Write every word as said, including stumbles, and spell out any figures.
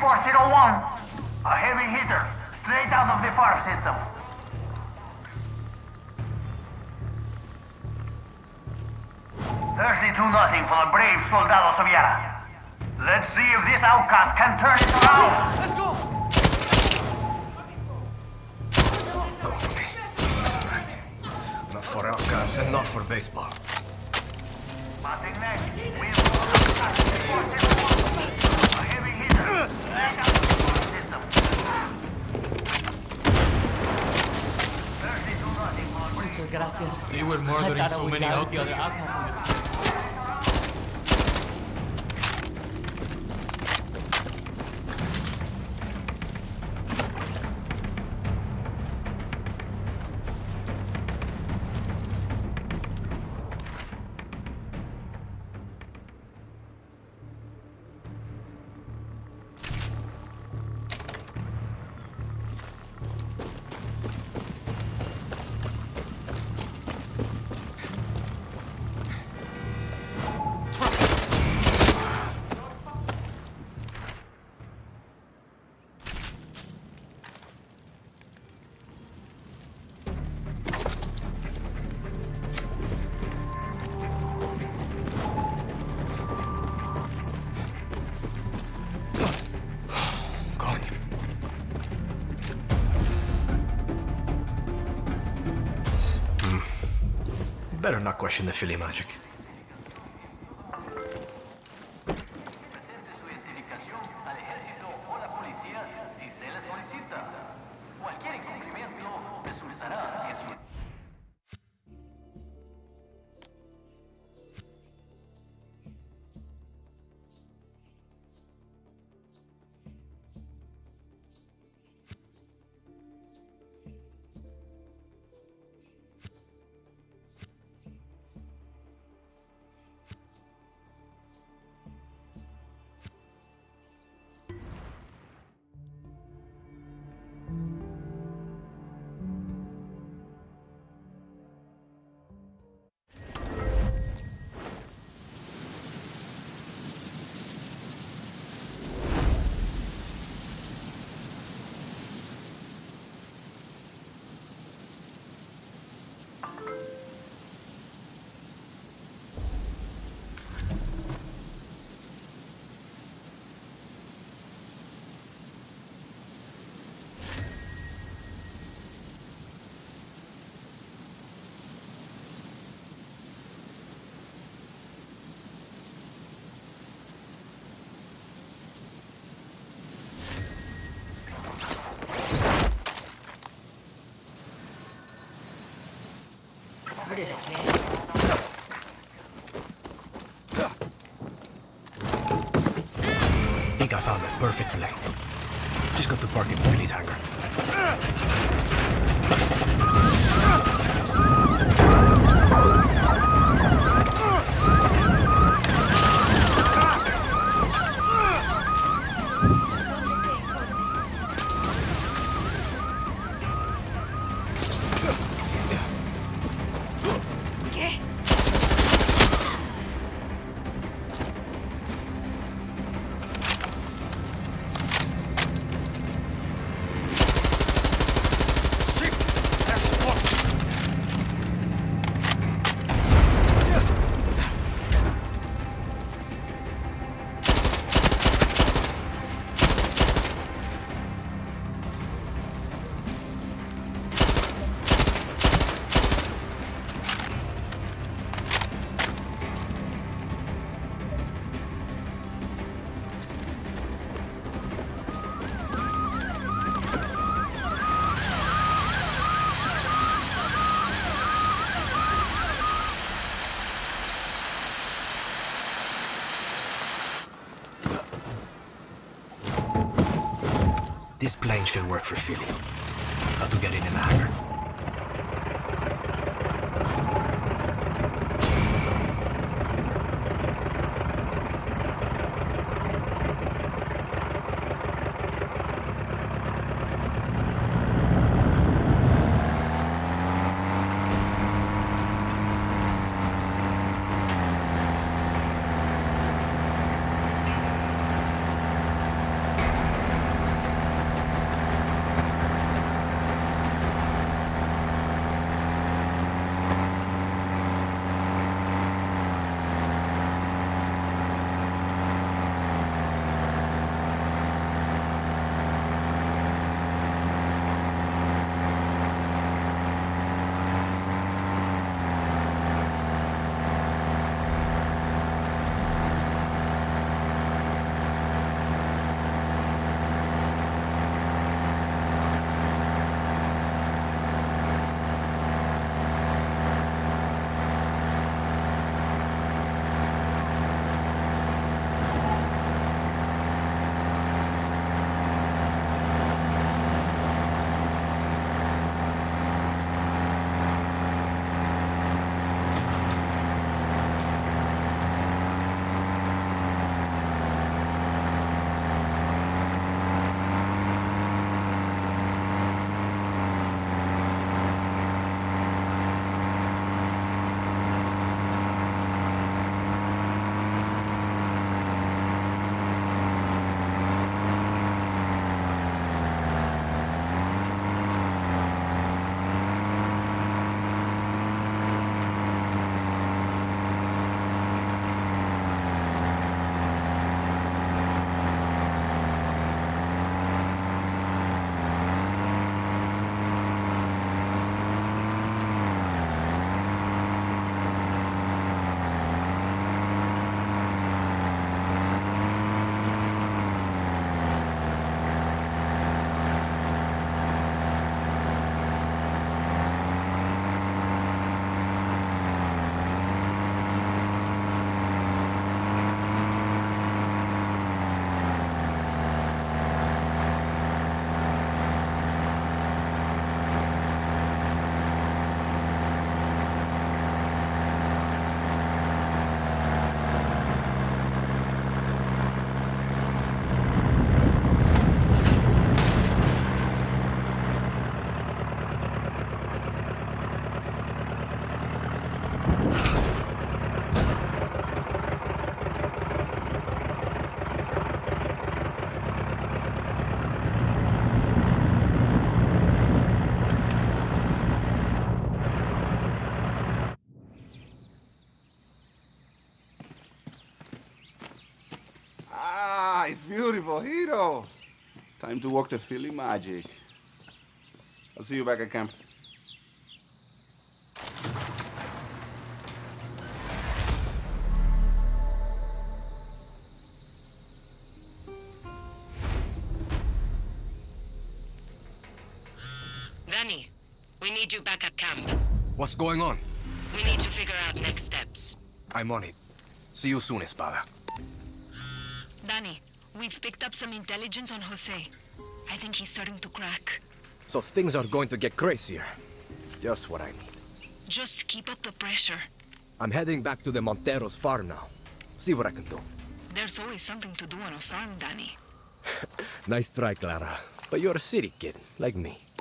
four zero one. A heavy hitter, straight out of the farm system. thirty-two nothing for the brave soldados of Yara. Let's see if this outcast can turn it around. Let's go! Go for me. Right. Not for outcasts and not for baseball. Batting next, we have four zero one. A heavy hitter, straight out of the farm system. thirty-two nothing for the brave. Muchas gracias. They were murdering so many outcasts. Better not question the Philly magic. Presente su identificación al ejército o la policía si se le solicita. Cualquier incumplimiento resultará en su... Heard it again. I think I found the perfect plane. Just got to park it in Philly's hangar. This plane should work for Philly. How to get in in the hangar. Esposito! Time to work the Philly magic. I'll see you back at camp. Danny, we need you back at camp. What's going on? We need to figure out next steps. I'm on it. See you soon, Espada. Danny, we've picked up some intelligence on Jose. I think he's starting to crack. So things are going to get crazier. Just what I need. Just keep up the pressure. I'm heading back to the Montero's farm now. See what I can do. There's always something to do on a farm, Danny. Nice try, Clara. But you're a city kid, like me.